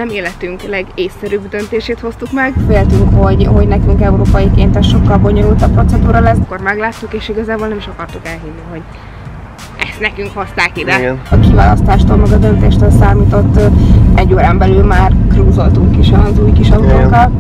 nem életünk legészszerűbb döntését hoztuk meg. Féltünk, hogy nekünk európaiként ez sokkal bonyolultabb procedúra lesz. Akkor megláttuk, és igazából nem is akartuk elhinni, hogy ezt nekünk hozták ide. Igen. A kiválasztástól, meg a döntéstől számított, egy órán belül már cruisoltunk is az új kis autókkal.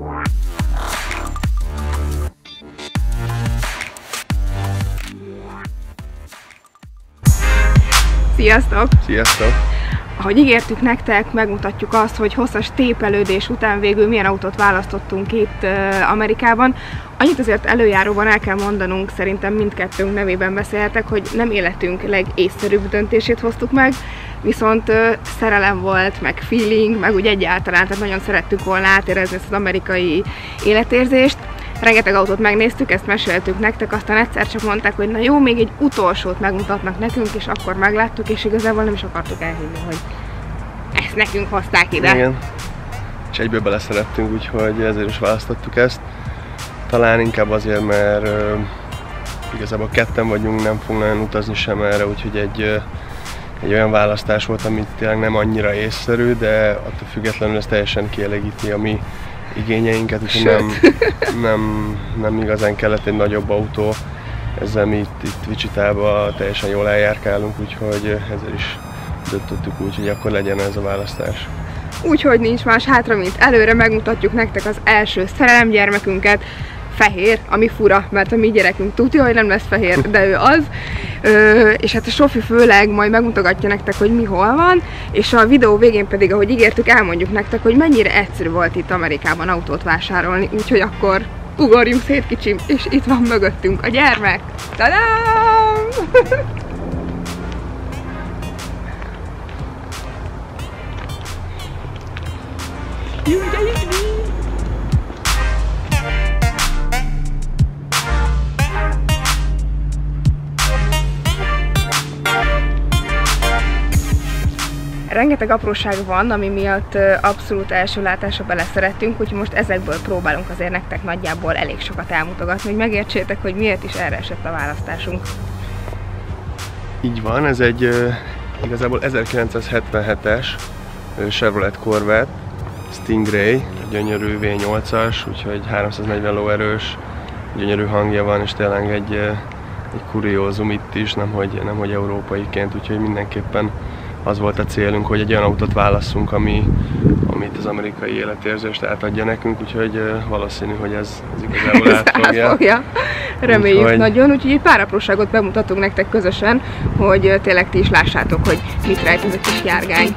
Sziasztok! Sziasztok! Ahogy ígértük nektek, megmutatjuk azt, hogy hosszas tépelődés után végül milyen autót választottunk itt Amerikában. Annyit azért előjáróban el kell mondanunk, szerintem mindkettőnk nevében beszélhetek, hogy nem életünk legészszerűbb döntését hoztuk meg, viszont szerelem volt, meg feeling, meg úgy egyáltalán, tehát nagyon szerettük volna átérezni ezt az amerikai életérzést. Rengeteg autót megnéztük, ezt meséltük nektek, aztán egyszer csak mondták, hogy na jó, még egy utolsót megmutatnak nekünk, és akkor megláttuk, és igazából nem is akartuk elhinni, hogy ezt nekünk hozták ide. Igen, és egyből beleszerettünk, úgyhogy ezért is választottuk ezt. Talán inkább azért, mert igazából ketten vagyunk, nem fogunk nagyon utazni sem erre, úgyhogy egy olyan választás volt, amit tényleg nem annyira észszerű, de attól függetlenül ez teljesen kielégíti a mi igényeinket, úgyhogy nem igazán kellett egy nagyobb autó. Ezzel mi itt Wichitában teljesen jól eljárkálunk, úgyhogy ezzel is döntöttük úgy, hogy akkor legyen ez a választás. Úgyhogy nincs más hátra, mint előre, megmutatjuk nektek az első szerelemgyermekünket. Fehér, ami fura, mert a mi gyerekünk tudja, hogy nem lesz fehér, de ő az. És hát a Sofi főleg majd megmutogatja nektek, hogy mi hol van, és a videó végén pedig, ahogy ígértük, elmondjuk nektek, hogy mennyire egyszerű volt itt Amerikában autót vásárolni, úgyhogy akkor ugorjunk szét kicsim, és itt van mögöttünk a gyermek. Tadám! Rengeteg apróság van, ami miatt abszolút első látásra beleszerettünk, úgyhogy most ezekből próbálunk azért nektek nagyjából elég sokat elmutogatni, hogy megértsétek, hogy miért is erre esett a választásunk. Így van, ez egy igazából 1977-es Chevrolet Corvette Stingray, gyönyörű V8-as, úgyhogy 340 lóerős, gyönyörű hangja van, és tényleg egy kuriózum itt is, nemhogy európaiként, úgyhogy mindenképpen az volt a célunk, hogy egy olyan autót válasszunk, amit az amerikai életérzést átadja nekünk, úgyhogy valószínű, hogy ez igazából átfogja. Reméljük nagyon, úgyhogy egy pár apróságot bemutatunk nektek közösen, hogy tényleg ti is lássátok, hogy mit rejt ez a kis járgány.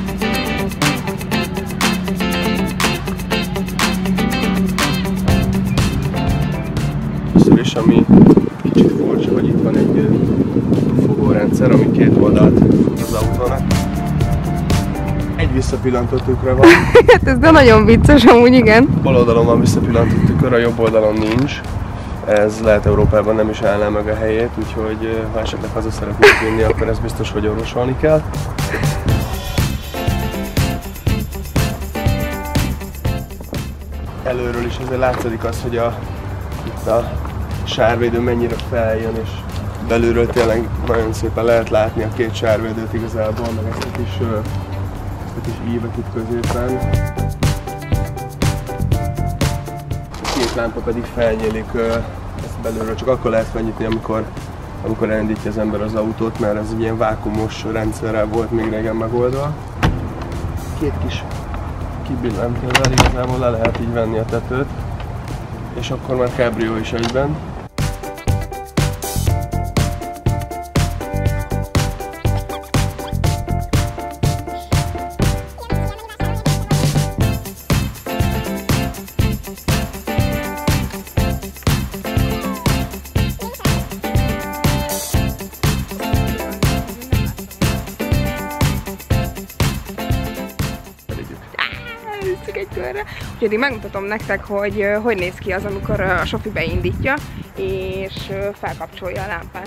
És ami kicsit furcsa, hogy itt van egy fogórendszer, ami két oldalt az autónak. Egy visszapillantó tükre van. Hát ez de nagyon vicces amúgy, igen. Bal oldalon van visszapillantó tükör, a jobb oldalon nincs. Ez lehet Európában nem is állná meg a helyét, úgyhogy ha esetleg haza szeretnénk vinni, akkor ez biztos, hogy orvosolni kell. Előről is azért látszik az, hogy itt a sárvédő mennyire feljön, és belülről tényleg nagyon szépen lehet látni a két sárvédőt igazából, meg ezt a kis ívet itt középen. A két lámpa pedig felnyílik ezt belülről, csak akkor lehet felnyitni, amikor elindítja az ember az autót, mert ez egy ilyen vákuumos rendszerrel volt még régen megoldva. Két kis kibillentővel igazából le lehet így venni a tetőt, és akkor már kábrió is egyben. Úgyhogy megmutatom nektek, hogy hogy néz ki az, amikor a Sofi beindítja, és felkapcsolja a lámpát.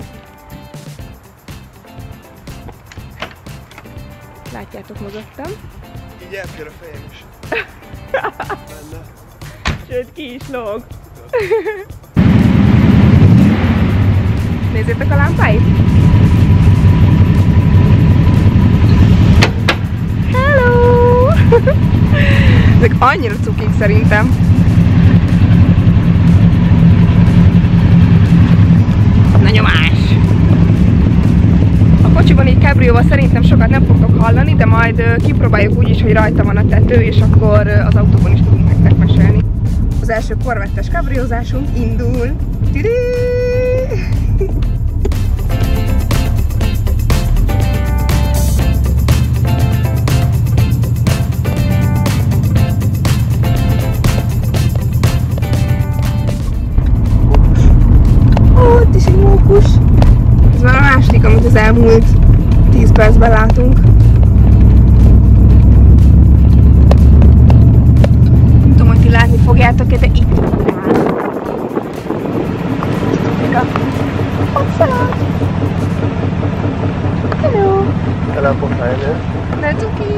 Látjátok mögöttem? Így elfér a fejem is. Sőt, ki is lóg. Nézzétek a lámpáit! Hello! Ezek annyira cukik szerintem. Na nyomás! A kocsiban így kábrióval szerintem sokat nem fogtok hallani, de majd kipróbáljuk úgy is, hogy rajta van a tető, és akkor az autóban is tudunk nektek mesélni. Az első korvettes kábriózásunk indul! Tüdű! Ott is egy mókus. Ez már a második, amit az elmúlt 10 percben látunk. Nem tudom, hogy ti látni fogjátok-e, de itt áll. Hoppá! Hello! Hello, Pofájnő! De cuki!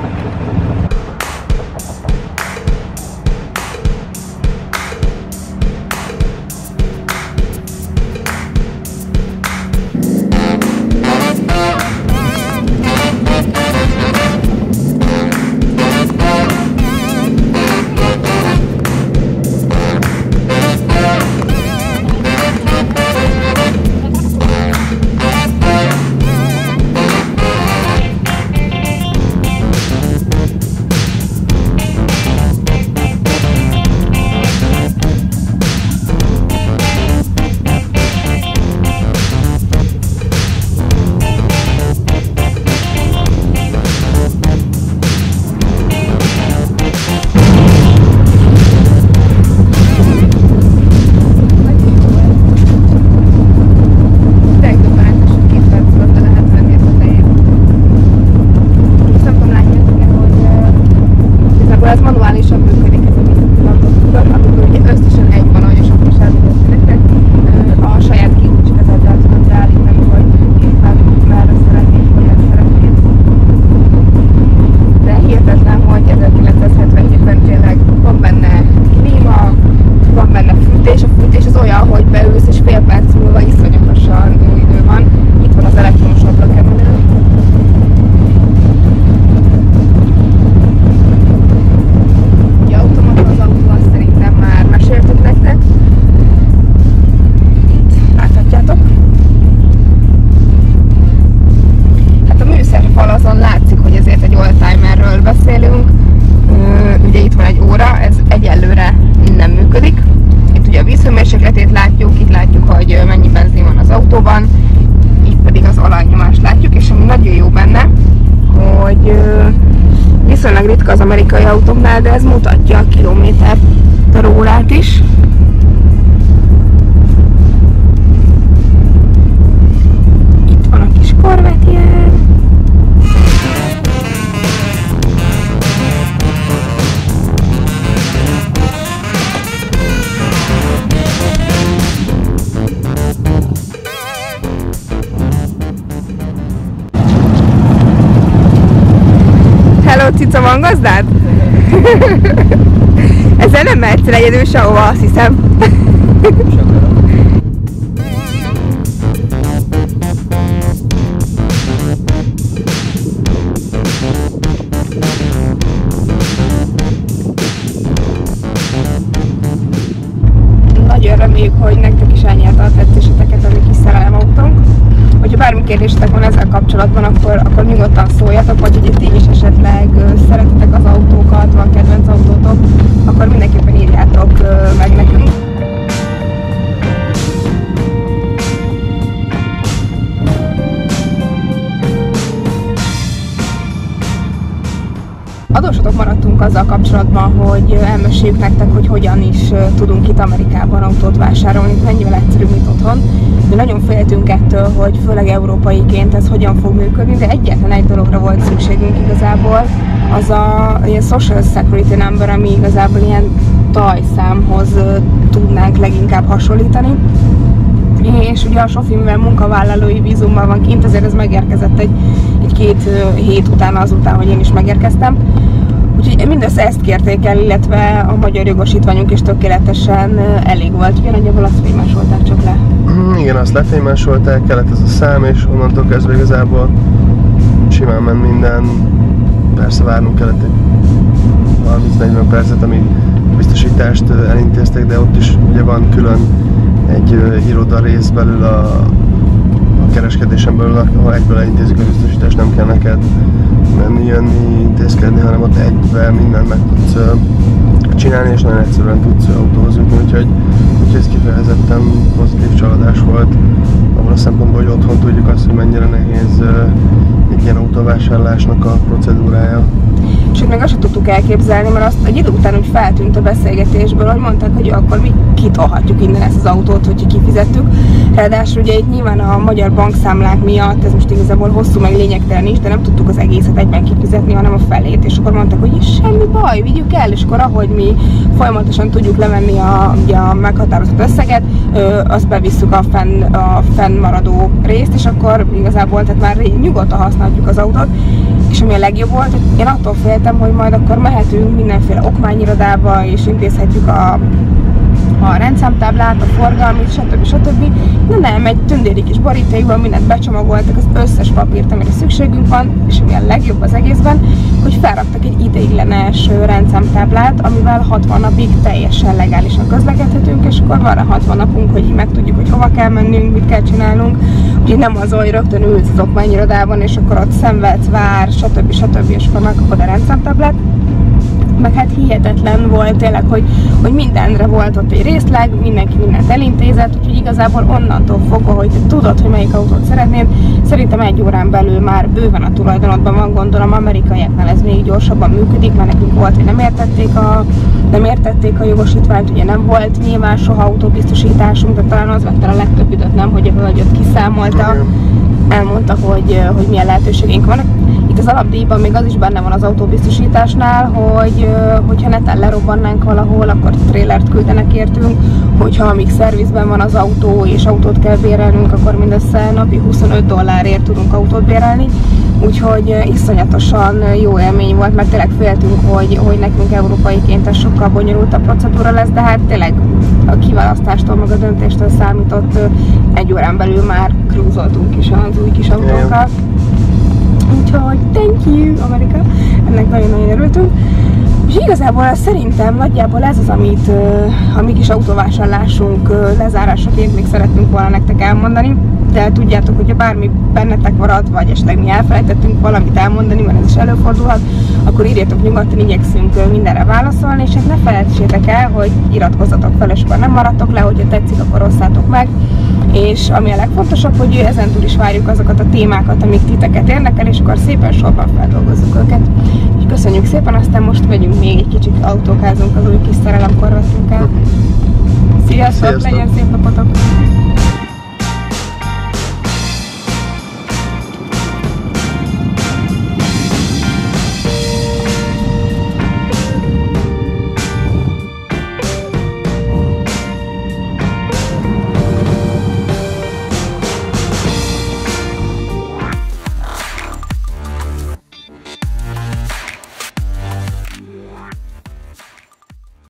Látjuk, itt látjuk, hogy mennyi benzin van az autóban, itt pedig az olajnyomást látjuk, és ami nagyon jó benne, hogy viszonylag ritka az amerikai autóknál, de ez mutatja a kilométer per órát is. Itt van a kis korvettjel. Hello, cica, van gazdád? Ezzel nem mehetsz el egyedül sehova, azt hiszem. Nagyon reméljük, hogy nektek is elnyerte a tetszéseteket a mi kis szerelemautónk. Hogyha bármi kérdésetek van ezzel kapcsolatban, akkor nyugodtan szóljatok, vagy hogy ti is esetleg szeretitek az autókat, van kedvenc autótok, akkor mindenképpen írjátok meg nekünk. Adósatok maradtunk azzal kapcsolatban, hogy elmeséljük nektek, hogy hogyan is tudunk itt Amerikában autót vásárolni, mennyivel egyszerűbb, mint otthon. Mi nagyon féltünk ettől, hogy főleg európaiként ez hogyan fog működni, de egyetlen egy dologra volt szükségünk igazából, az a ilyen Social Security Number, ami igazából ilyen tajszámhoz tudnánk leginkább hasonlítani. És ugye a Sofi, mivel munkavállalói vízummal van kint, ezért ez megérkezett egy-két hét után, azután, hogy én is megérkeztem. Úgyhogy mindössze ezt kérték el, illetve a magyar jogosítványunk is tökéletesen elég volt. Ugye nagyjából azt fénymásolták csak le. Igen, azt lefénymásolták, kellett ez a szám, és onnantól kezdve igazából simán ment minden. Persze várnunk kellett egy 30-40 percet, amíg biztosítást elintézték, de ott is ugye van külön egy iroda rész belül a kereskedésen belül, ahol egyből elintézik a biztosítást, nem kell neked menni, jönni, intézkedni, hanem ott egyben mindent meg tudsz csinálni, és nagyon egyszerűen tudsz autózni, úgyhogy ez kifejezetten pozitív csalódás volt. Abban a szempontból, hogy otthon tudjuk azt, hogy mennyire nehéz egy ilyen autóvásárlásnak a procedúrája. Sőt, meg azt sem tudtuk elképzelni, mert azt egy idő után úgy feltűnt a beszélgetésből, hogy mondták, hogy akkor mi kitolhatjuk innen ezt az autót, hogyha kifizettük. Ráadásul ugye itt nyilván a magyar bankszámlák miatt, ez most igazából hosszú, meg lényegtelen is, de nem tudtuk az egészet egyben kifizetni, hanem a felét, és akkor mondták, hogy semmi baj, vigyük el, és akkor ahogy mi folyamatosan tudjuk levenni a meghatározott összeget, azt bevisszük a fennmaradó részt, és akkor igazából tehát már nyugodtan használjuk az autót. És ami a legjobb volt, hogy én attól féltem, hogy majd akkor mehetünk mindenféle okmányirodába, és intézhetjük a rendszámtáblát, a forgalmit, stb. De nem, egy tündéri kis borítékban mindent becsomagoltak, az összes papírt, amire szükségünk van, és ami a legjobb az egészben, hogy felraktak egy ideiglenes rendszámtáblát, amivel 60 napig teljesen legálisan közlekedhetünk, és akkor van rá 60 napunk, hogy megtudjuk, hogy hova kell mennünk, mit kell csinálnunk. Úgyhogy nem az, hogy rögtön ülsz az okmányirodában, és akkor ott szenvedsz, vár, stb. És akkor megkapod a rendszámtáblát. Meg hát hihetetlen volt tényleg, hogy mindenre volt ott egy részleg, mindenki mindent elintézett, úgyhogy igazából onnantól fogva, hogy te tudod, hogy melyik autót szeretnéd, szerintem 1 órán belül már bőven a tulajdonodban van, gondolom amerikaiaknál ez még gyorsabban működik, mert nekünk volt, hogy nem értették a jogosítványt, ugye nem volt nyilván soha autóbiztosításunk, de talán az vette a legtöbb időt, nem, hogy a hölgy ott kiszámolta, elmondta, hogy milyen lehetőségeink vannak. Itt az alapdíjban még az is benne van az autóbiztosításnál, hogyha neten lerobbannánk valahol, akkor trélert küldenek értünk, hogyha amíg szervizben van az autó és autót kell bérelnünk, akkor mindössze napi $25 tudunk autót bérelni. Úgyhogy iszonyatosan jó élmény volt, mert tényleg féltünk, hogy nekünk európaiként ez sokkal bonyolultabb procedúra lesz, de hát tényleg a kiválasztástól, meg a döntéstől számított 1 órán belül már cruisoltunk is az új kis autókkal. Úgyhogy thank you, Amerika! Ennek nagyon-nagyon örültünk. És igazából szerintem nagyjából ez az, amit a mi kis autóvásárlásunk lezárásaként még szeretnünk volna nektek elmondani. De tudjátok, hogyha bármi bennetek marad, vagy esetleg mi elfelejtettünk valamit elmondani, mert ez is előfordulhat, akkor írjátok nyugodtan, igyekszünk mindenre válaszolni, és hát ne felejtsétek el, hogy iratkozzatok fel, és akkor nem maradtok le, hogyha tetszik, akkor osszátok meg. És ami a legfontosabb, hogy ezentúl is várjuk azokat a témákat, amik titeket érdekel, és akkor szépen sorban feldolgozzuk őket. És köszönjük szépen, aztán most megyünk még egy kicsit autókázunk az új kis szerelemkorvetünkkel. Sziasztok, legyen szép napotok!